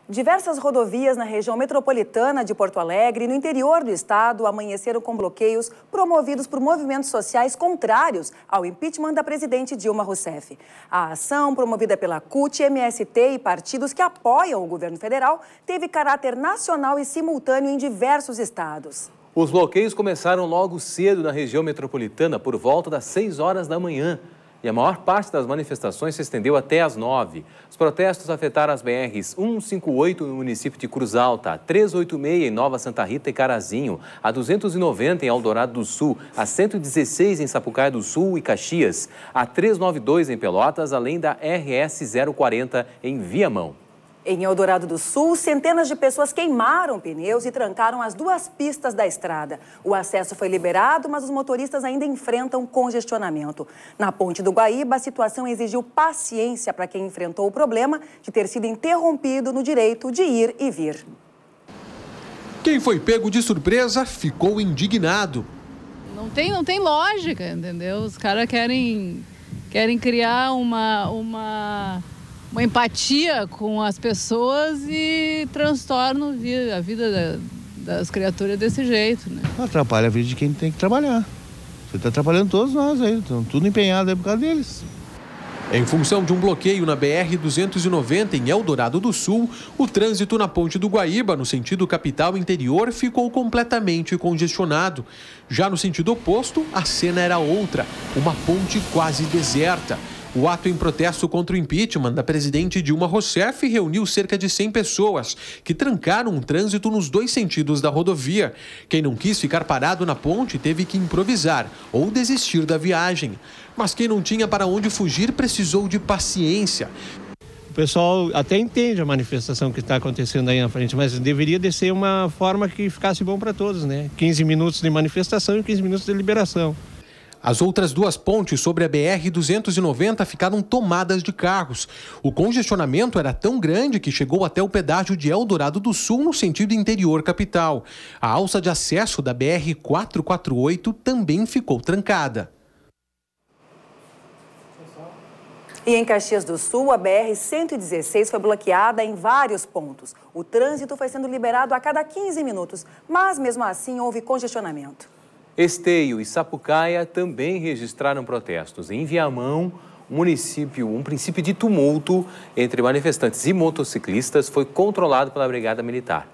Diversas rodovias na região metropolitana de Porto Alegre e no interior do estado amanheceram com bloqueios promovidos por movimentos sociais contrários ao impeachment da presidente Dilma Rousseff. A ação, promovida pela CUT, MST e partidos que apoiam o governo federal, teve caráter nacional e simultâneo em diversos estados. Os bloqueios começaram logo cedo na região metropolitana, por volta das 6 horas da manhã. E a maior parte das manifestações se estendeu até às 9. Os protestos afetaram as BRs 158 no município de Cruz Alta, a 386 em Nova Santa Rita e Carazinho, a 290 em Eldorado do Sul, a 116 em Sapucaia do Sul e Caxias, a 392 em Pelotas, além da RS 040 em Viamão. Em Eldorado do Sul, centenas de pessoas queimaram pneus e trancaram as duas pistas da estrada. O acesso foi liberado, mas os motoristas ainda enfrentam congestionamento. Na Ponte do Guaíba, a situação exigiu paciência para quem enfrentou o problema de ter sido interrompido no direito de ir e vir. Quem foi pego de surpresa ficou indignado. Não tem lógica, entendeu? Os caras querem criar uma empatia com as pessoas e transtornam a vida das criaturas desse jeito, né? Atrapalha a vida de quem tem que trabalhar. Você está atrapalhando todos nós aí, estão tudo empenhado aí por causa deles. Em função de um bloqueio na BR-290 em Eldorado do Sul, o trânsito na Ponte do Guaíba, no sentido capital-interior, ficou completamente congestionado. Já no sentido oposto, a cena era outra, uma ponte quase deserta. O ato em protesto contra o impeachment da presidente Dilma Rousseff reuniu cerca de 100 pessoas, que trancaram o trânsito nos dois sentidos da rodovia. Quem não quis ficar parado na ponte teve que improvisar ou desistir da viagem. Mas quem não tinha para onde fugir precisou de paciência. O pessoal até entende a manifestação que está acontecendo aí na frente, mas deveria descer uma forma que ficasse bom para todos, né? 15 minutos de manifestação e 15 minutos de liberação. As outras duas pontes sobre a BR-290 ficaram tomadas de carros. O congestionamento era tão grande que chegou até o pedágio de Eldorado do Sul no sentido interior capital. A alça de acesso da BR-448 também ficou trancada. E em Caxias do Sul, a BR-116 foi bloqueada em vários pontos. O trânsito foi sendo liberado a cada 15 minutos, mas mesmo assim houve congestionamento. Esteio e Sapucaia também registraram protestos. Em Viamão, um princípio de tumulto entre manifestantes e motociclistas foi controlado pela Brigada Militar.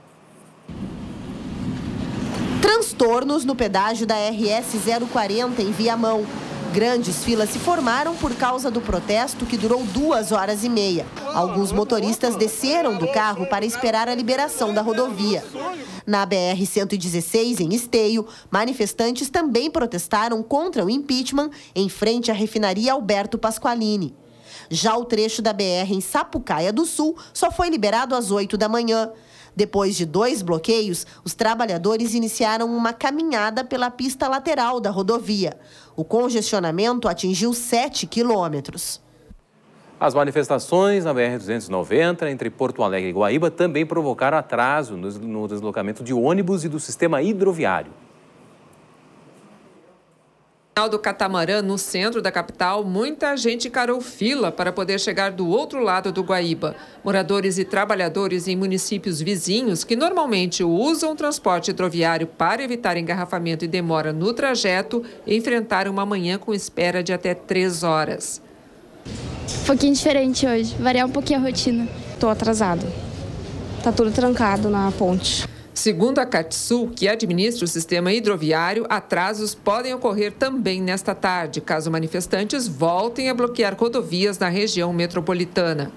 Transtornos no pedágio da RS 040 em Viamão. Grandes filas se formaram por causa do protesto que durou 2h30. Alguns motoristas desceram do carro para esperar a liberação da rodovia. Na BR-116, em Esteio, manifestantes também protestaram contra o impeachment em frente à refinaria Alberto Pasqualini. Já o trecho da BR em Sapucaia do Sul só foi liberado às 8 da manhã. Depois de 2 bloqueios, os trabalhadores iniciaram uma caminhada pela pista lateral da rodovia. O congestionamento atingiu 7 quilômetros. As manifestações na BR-290 entre Porto Alegre e Guaíba também provocaram atraso no deslocamento de ônibus e do sistema hidroviário. Do catamarã, no centro da capital, muita gente encarou fila para poder chegar do outro lado do Guaíba. Moradores e trabalhadores em municípios vizinhos que normalmente usam o transporte hidroviário para evitar engarrafamento e demora no trajeto, enfrentaram uma manhã com espera de até 3 horas. Um pouquinho diferente hoje, variar um pouquinho a rotina. Estou atrasado. Tá tudo trancado na ponte. Segundo a Catsul, que administra o sistema hidroviário, atrasos podem ocorrer também nesta tarde, caso manifestantes voltem a bloquear rodovias na região metropolitana.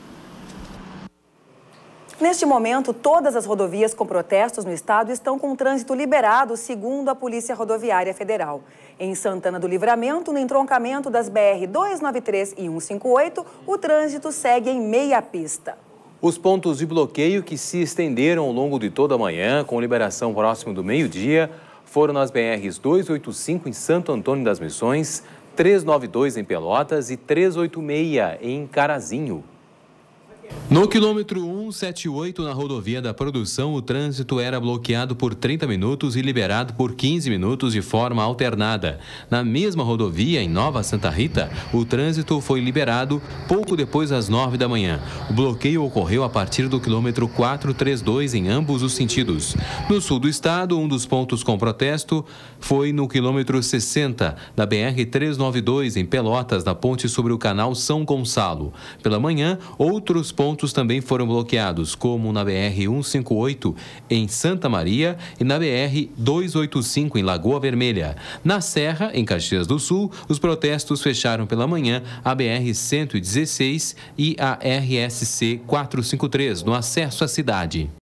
Neste momento, todas as rodovias com protestos no estado estão com trânsito liberado, segundo a Polícia Rodoviária Federal. Em Santana do Livramento, no entroncamento das BR-293 e 158, o trânsito segue em meia pista. Os pontos de bloqueio que se estenderam ao longo de toda a manhã, com liberação próximo do meio-dia, foram nas BRs 285 em Santo Antônio das Missões, 392 em Pelotas e 386 em Carazinho. No quilômetro 178, na rodovia da Produção, o trânsito era bloqueado por 30 minutos e liberado por 15 minutos de forma alternada. Na mesma rodovia, em Nova Santa Rita, o trânsito foi liberado pouco depois das 9 da manhã. O bloqueio ocorreu a partir do quilômetro 432 em ambos os sentidos. No sul do estado, um dos pontos com protesto foi no quilômetro 60 da BR-392, em Pelotas, na ponte sobre o canal São Gonçalo. Pela manhã, outros pontos também foram bloqueados, como na BR-158 em Santa Maria e na BR-285 em Lagoa Vermelha. Na Serra, em Caxias do Sul, os protestos fecharam pela manhã a BR-116 e a RSC 453 no acesso à cidade.